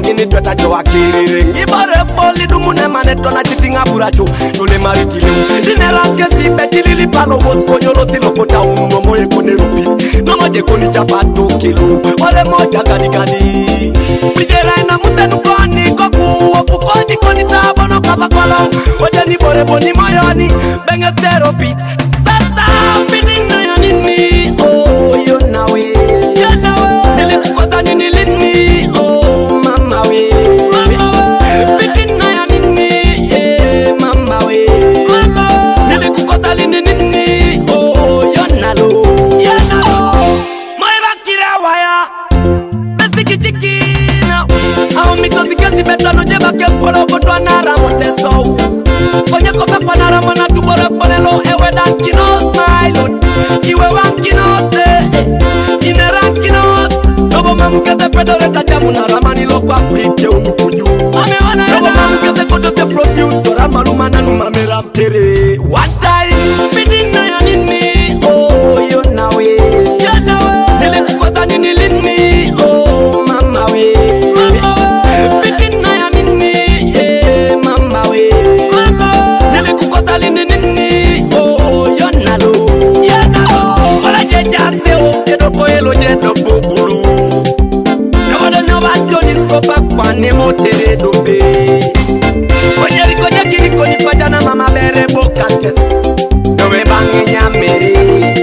ngini tweta jo akirire ngibare poli dumune maneto na chitinga buracho tole maritile dinera kesi betili palo vos konyolo silopota umo moye konerupi mama je koni chapato kilo ole moja gani bijera na mutenu koni koku opukoni koni tabono kabakolo oje ni bore boni moyoni benge zero beat tata bidinga ya nini oh you know it nilikukosa nini lini oh mama we bidinga ya nini eh mama we nilikukosa lini nini oh you know my bakira waya besikichikina au mikozi kazi betano jeba kempolo kotwa nara moteso konye kopa kwa nara mana tubora kponelo ewe dankinos my lord iwe wankinos ine rankinos nobo mamukeze pedore tajamu nara manilo kwa pike umukuju nobo mamukeze koto se produce ora maluma na numamera mtere one time bidina ya nini oh you know it nilikukosa nini lini oh mama we bidina ya nini eh mama we nilikukosa lini nini oh you know ola jejate o kedo elo jedo bubulu nobodo nyoba jonisko pakwa ne motere dombe konyeri konyekiri koni pajana mama bere bokates nobe bange nyamere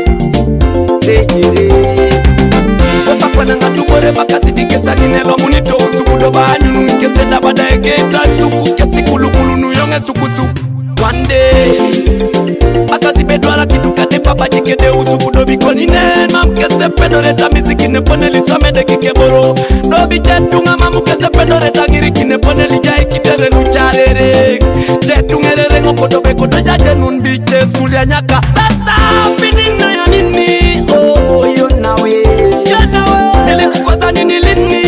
tejire opa kwana ngatubore bakasidike saginelo munito usukudo banyunu keseda badaegeta suku kesikulukulu nuyonge sukusu one day bakazi bedwala kitukate papa jikede usukudo bikoni ne mamkese pedore ta miziki ne poneli samede kikeboro dobi chetunga mamukese pedore ta giriki ne poneli jai kitere lucharere chetungerere ngokodobe kodo jaje nunbiche skulia nyaka sasa bidina ya nini oh you know it nilikukosa nini lini